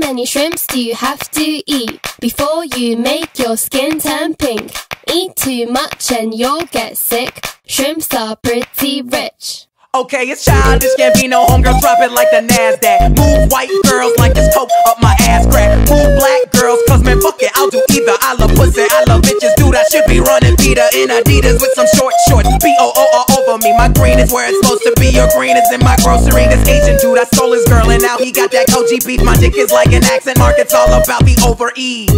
many shrimps do you have to eat before you make your skin turn pink? Eat too much and you'll get sick. Shrimps are pretty rich. Okay, it's Childish Gambino, homegirl drop it like the NASDAQ. Move white girls like it's coke up my ass crack. Move black girls, cause man fuck it, I'll do either. I love pussy, I love bitches, dude, I should be running Peter in Adidas with some short shorts. B-O-O all over me, my green is where it's supposed to be. Your green is in my grocery. This Asian dude, I stole his girl and now he got that Koji beef. My dick is like an accent mark, it's all about the over-ease.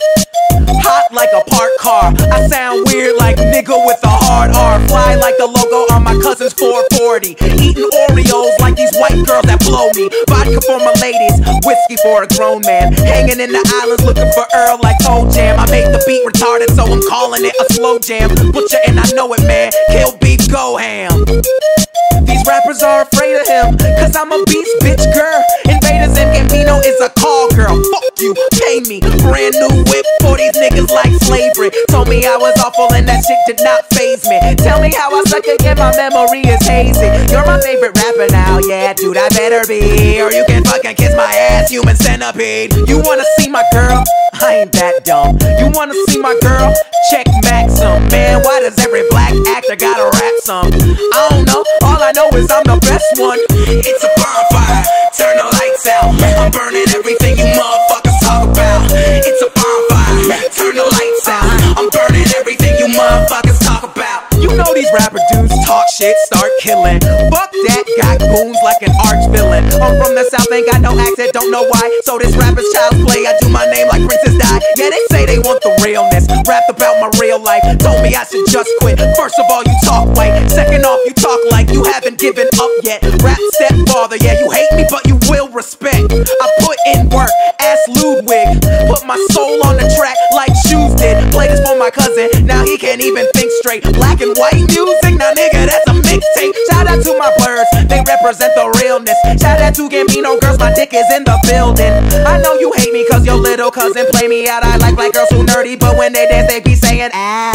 Hot like a parked car, I sound weird like nigga with a hard R. Fly like the logo on my cousin's 440. Eating Oreos like these white girls that blow me. Vodka for my ladies, whiskey for a grown man. Hanging in the islands looking for Earl like Toe Jam. I made the beat retarded so I'm calling it a slow jam. Butcher and I know it, man, kill beef, go ham. These rappers are afraid of him, cause I'm a beast, bitch, girl. Invaders and Gambino is a call girl. Fuck you, pay me. Brand new whip for these niggas like slavery. Told me I was awful and that shit did not faze me. Tell me how I suck again, my memory is hazy. You're my favorite rapper now, yeah, dude, I better be. Or you can fucking kiss my ass, human centipede. You wanna see my girl? I ain't that dumb. You wanna see my girl? Check Maxim. Man, why does every black actor gotta rap some? I don't know, all I know is I'm the best one. It's a bonfire, turn the lights out. I'm burning everything you motherfuckers talk about. It's a bonfire, turn the lights out. I'm burning everything you motherfuckers talk about. You know these rapper dudes talk shit, start killing. Fuck that, got goons like an arch villain. I'm from the south, ain't got no accent, don't know why. So this rapper's child's play, I do my name like Princess Di. Yeah, they say they want the realness, rapped about my real life. Told me I should just quit. First of all, you talk white. Second off, you talk like you haven't given up yet. Rap stepfather, yeah, you hate me, but you will respect. I put in work, ask Ludwig. Put my soul on the track like Shoes did. Play this for my cousin, now he can't even think straight. Black and white music, now nigga, that's a mixtape. Shout out to my birds, they represent the realness. Shout out to Gambino girls, my dick is in the building. I know you hate me cause your little cousin play me out. I like black girls who nerdy, but when they dance they be saying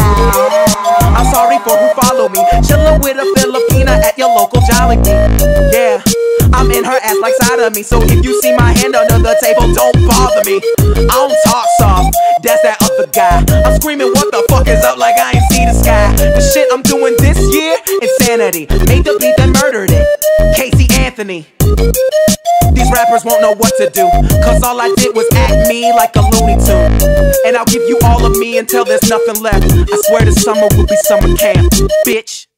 ow. I'm sorry for who follow me, chillin' with a Filipina at your local Jolly Bee. Yeah, I'm in her ass like side of me, so if you see my hand under the table, don't bother me. I don't talk soft, that's that other guy. I'm screaming what the fuck is up like I ain't see the sky. The shit I'm doing this year, insanity. Made the beat then murdered it, Casey Anthony. These rappers won't know what to do, cause all I did was act me like a Looney Tune. And I'll give you all of me until there's nothing left. I swear this summer will be summer camp, bitch.